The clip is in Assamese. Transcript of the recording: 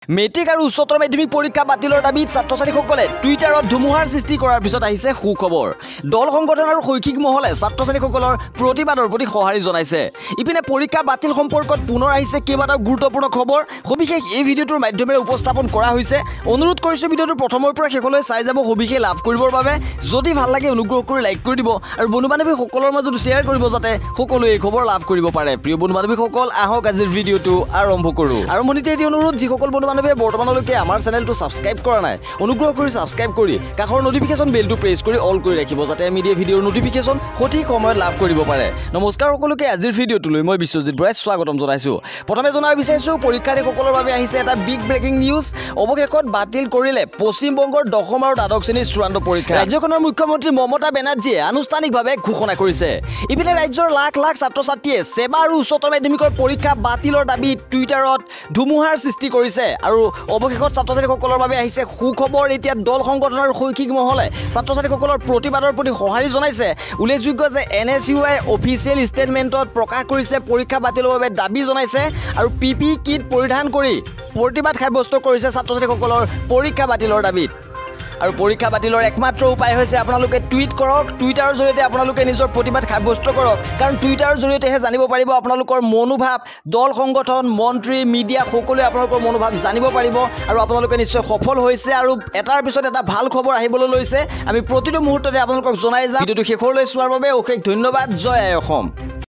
মেট্ৰিক আৰু উচ্চতৰ মাধ্যমিক পৰীক্ষা বাতিলৰ দাবীত ছাত্ৰ-ছাত্ৰীসকলে টুইটাৰত ধুমুহাৰ সৃষ্টি কৰাৰ পিছত আহিছে সুখবৰ। দল সংগঠন আৰু শৈক্ষিক মহলে ছাত্ৰ-ছাত্ৰীসকলৰ প্ৰতিবাদৰ প্ৰতি সঁহাৰি জনাইছে। ইপিনে পৰীক্ষা বাতিল সম্পৰ্কত পুনৰ আহিছে কেইবাটাও গুৰুত্বপূৰ্ণ খবৰ। সবিশেষ এই ভিডিঅ'টোৰ মাধ্যমেৰে উপস্থাপন কৰা হৈছে। অনুৰোধ কৰিছোঁ ভিডিঅ'টো প্ৰথমৰ পৰা শেষলৈ চাই যাব সবিশেষ লাভ কৰিবৰ বাবে। যদি ভাল লাগে অনুগ্ৰহ কৰি লাইক কৰি দিব আৰু বন্ধু-বান্ধৱীসকলৰ মাজত শ্বেয়াৰ কৰিব যাতে সকলোৱে এই খবৰ লাভ কৰিব পাৰে। প্ৰিয় বন্ধু-বান্ধৱীসকল, আহক আজিৰ ভিডিঅ'টো আৰম্ভ কৰোঁ। আৰম্ভণিতে এটি অনুৰোধ, যিসকল বন্ধু-বান্ধৱীয়ে বৰ্তমানলৈকে আমাৰ চেনেলটো ছাবস্ক্ৰাইব কৰা নাই, অনুগ্ৰহ কৰি ছাবস্ক্ৰাইব কৰি কাষৰ নটিফিকেশ্যন বেলটো প্ৰেছ কৰি অল কৰি ৰাখিব যাতে আমি দিয়া ভিডিঅ'ৰ নটিফিকেশ্যন সঠিক সময়ত লাভ কৰিব পাৰে। নমস্কাৰ সকলোকে, আজিৰ ভিডিঅ'টোলৈ মই বিশ্বজিৎ বৰাই স্বাগতম জনাইছোঁ। প্ৰথমে জনাব বিচাৰিছোঁ পৰীক্ষাৰ্থীসকলৰ বাবে আহিছে এটা বিগ ব্ৰেকিং নিউজ। অৱশেষত বাতিল কৰিলে পশ্চিমবংগৰ দশম আৰু দ্বাদশ শ্ৰেণীৰ চূড়ান্ত পৰীক্ষা। ৰাজ্যখনৰ মুখ্যমন্ত্ৰী মমতা বেনাৰ্জীয়ে আনুষ্ঠানিকভাৱে ঘোষণা কৰিছে। ইপিনে ৰাজ্যৰ লাখ লাখ ছাত্ৰ-ছাত্ৰীয়ে ছেবা আৰু উচ্চতৰ মাধ্যমিকৰ পৰীক্ষা বাতিলৰ দাবীত টুইটাৰত ধুমুহাৰ সৃষ্টি কৰিছে আৰু অৱশেষত ছাত্ৰ-ছাত্ৰীসকলৰ বাবে আহিছে সুখবৰ। এতিয়া দল সংগঠন আৰু শৈক্ষিক মহলে ছাত্ৰ-ছাত্ৰীসকলৰ প্ৰতিবাদৰ প্ৰতি সঁহাৰি জনাইছে। উল্লেখযোগ্য যে NSUI অফিচিয়েল ষ্টেটমেণ্টত প্ৰকাশ কৰিছে পৰীক্ষা বাতিলৰ বাবে দাবী জনাইছে আৰু PPE কিট পৰিধান কৰি প্ৰতিবাদ সাব্যস্ত কৰিছে ছাত্ৰ-ছাত্ৰীসকলৰ পৰীক্ষা বাতিলৰ দাবীত। আৰু পৰীক্ষা বাতিলৰ একমাত্ৰ উপায় হৈছে আপোনালোকে টুইট কৰক। টুইটাৰৰ জৰিয়তে আপোনালোকে নিজৰ প্ৰতিবাদ সাব্যস্ত কৰক, কাৰণ টুইটাৰৰ জৰিয়তেহে জানিব পাৰিব আপোনালোকৰ মনোভাৱ। দল সংগঠন, মন্ত্ৰী, মিডিয়া সকলোৱে আপোনালোকৰ মনোভাৱ জানিব পাৰিব আৰু আপোনালোকে নিশ্চয় সফল হৈছে। আৰু এটাৰ পিছত এটা ভাল খবৰ আহিবলৈ লৈছে। আমি প্ৰতিটো মুহূৰ্ততে আপোনালোকক জনাই যাম। ভিডিঅ'টো শেষলৈ চোৱাৰ বাবে অশেষ ধন্যবাদ। জয় আই অসম।